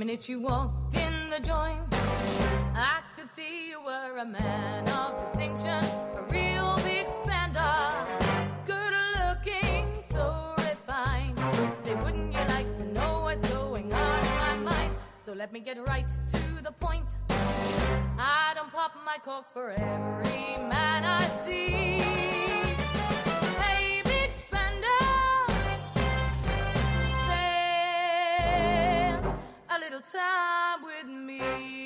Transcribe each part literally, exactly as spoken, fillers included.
minute you walked in the joint, I could see you were a man of distinction, a real big spender, good looking, so refined. Say, wouldn't you like to know what's going on in my mind? So let me get right to the point. I don't pop my cork for every man I see. Hey, big spender, spend a little time with me.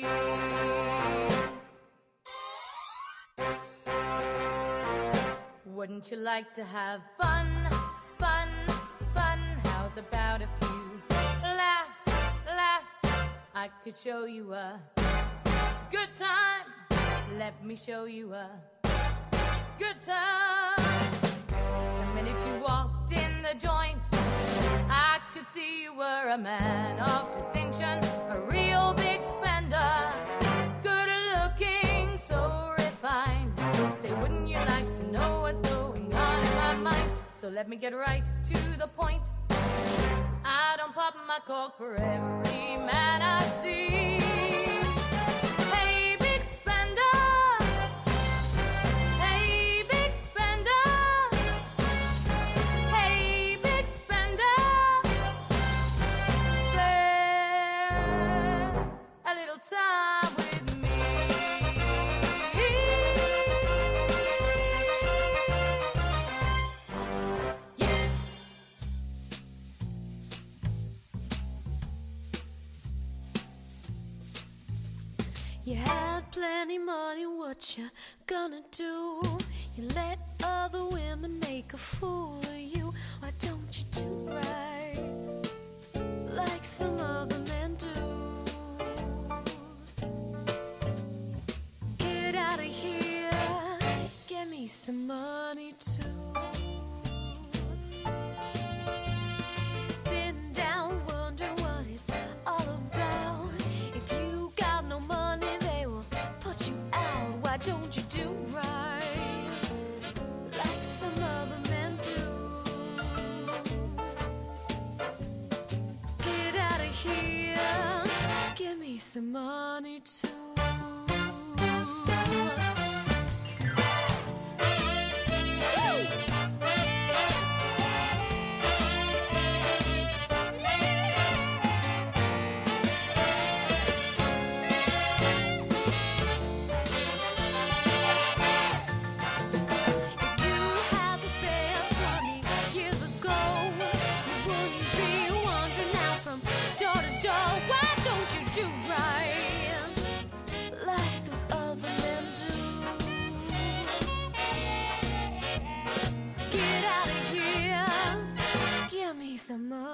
Wouldn't you like to have fun, fun, fun? How's about a few laughs, laughs? I could show you a good time. Let me show you a good time. The minute you walked in the joint, I could see you were a man of distinction, a real big spender, good looking, so refined. Say, wouldn't you like to know what's going on in my mind? So let me get right to the point. I don't pop my cork for every man I see. Hey, big spender, hey, big spender, hey, big spender, spend a little time with me. You had plenty money, what you gonna do? You let other women make a fool of you. Why don't you do right like some other men do? Get out of here, get me some money too. Sitting down wondering what it's all about. If you got no money, why don't you do right like some other men do? Get out of here, give me some money too. Some